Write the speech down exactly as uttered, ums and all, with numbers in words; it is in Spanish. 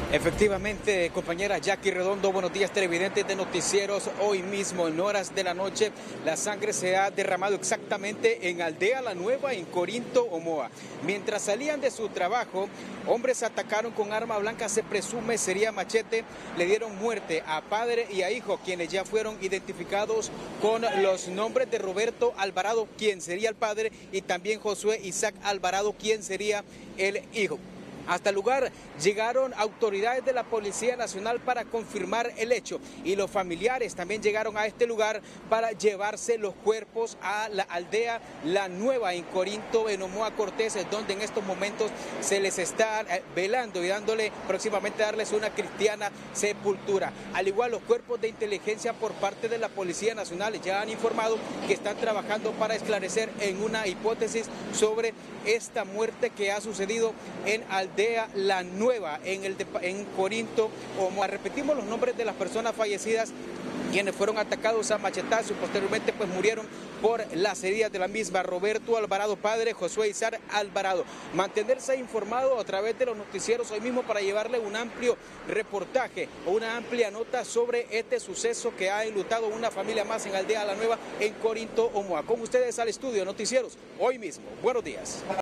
Efectivamente, compañera Jackie Redondo, buenos días televidentes de Noticieros. Hoy mismo, en horas de la noche, la sangre se ha derramado exactamente en Aldea La Nueva, en Corinto, Omoa. Mientras salían de su trabajo, hombres atacaron con arma blanca, se presume sería machete, le dieron muerte a padre y a hijo, quienes ya fueron identificados con los nombres de Roberto Alvarado, quien sería el padre, y también Josué Isaac Alvarado, quien sería el hijo. Hasta el lugar llegaron autoridades de la Policía Nacional para confirmar el hecho, y los familiares también llegaron a este lugar para llevarse los cuerpos a la aldea La Nueva en Corinto, en Omoa Cortés, donde en estos momentos se les está velando y dándole próximamente darles una cristiana sepultura. Al igual, los cuerpos de inteligencia por parte de la Policía Nacional ya han informado que están trabajando para esclarecer en una hipótesis sobre esta muerte que ha sucedido en Aldea La Nueva, en, el de, en Corinto, Omoa. Repetimos los nombres de las personas fallecidas, quienes fueron atacados a machetazos y posteriormente pues murieron por las heridas de la misma: Roberto Alvarado padre, Josué Isaac Alvarado. Mantenerse informado a través de los noticieros hoy mismo para llevarle un amplio reportaje o una amplia nota sobre este suceso que ha enlutado una familia más en Aldea La Nueva, en Corinto, Omoa. Con ustedes al estudio Noticieros hoy mismo. Buenos días.